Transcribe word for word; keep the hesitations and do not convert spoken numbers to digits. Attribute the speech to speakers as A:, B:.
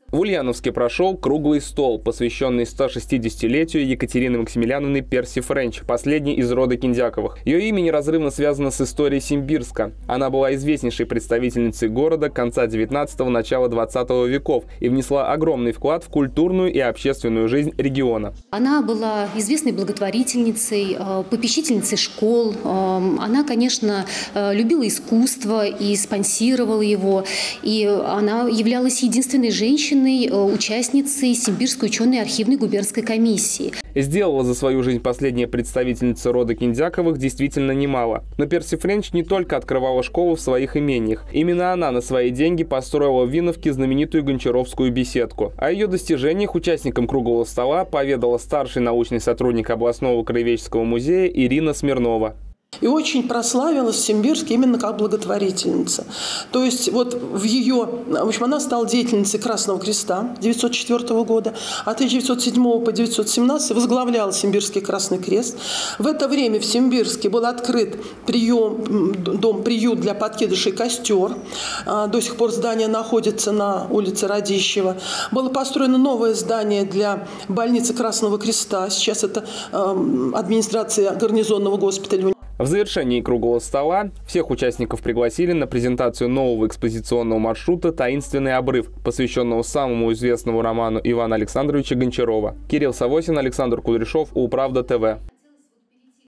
A: В Ульяновске прошел круглый стол, посвященный стошестидесятилетию Екатерины Максимилиановны Перси Френч, последней из рода Киндяковых. Ее имя неразрывно связано с историей Симбирска. Она была известнейшей представительницей города конца девятнадцатого – начала двадцатого веков и внесла огромный вклад в культурную и общественную жизнь региона.
B: Она была известной благотворительницей, попечительницей школ. Она, конечно, любила искусство и спонсировала его. И она являлась единственной женщиной, участницей Симбирской ученой архивной губернской комиссии.
A: Сделала за свою жизнь последняя представительница рода Киндяковых действительно немало. Но Перси Френч не только открывала школу в своих имениях. Именно она на свои деньги построила в Виновке знаменитую Гончаровскую беседку. О ее достижениях участникам круглого стола поведала старший научный сотрудник областного краеведческого музея Ирина Смирнова.
C: И очень прославилась в Симбирске именно как благотворительница. То есть вот в ее, в общем, она стала деятельницей Красного Креста девятьсот четвёртого года, а тысяча девятьсот седьмого по девятьсот семнадцатый возглавляла Симбирский Красный Крест. В это время в Симбирске был открыт прием, дом-приют для подкидышей «Костер». До сих пор здание находится на улице Радищева. Было построено новое здание для больницы Красного Креста. Сейчас это администрация гарнизонного госпиталя.
A: В завершении круглого стола всех участников пригласили на презентацию нового экспозиционного маршрута «Таинственный обрыв», посвященного самому известному роману Ивана Александровича Гончарова. Кирилл Савосин, Александр Кудряшов, Управда ТВ.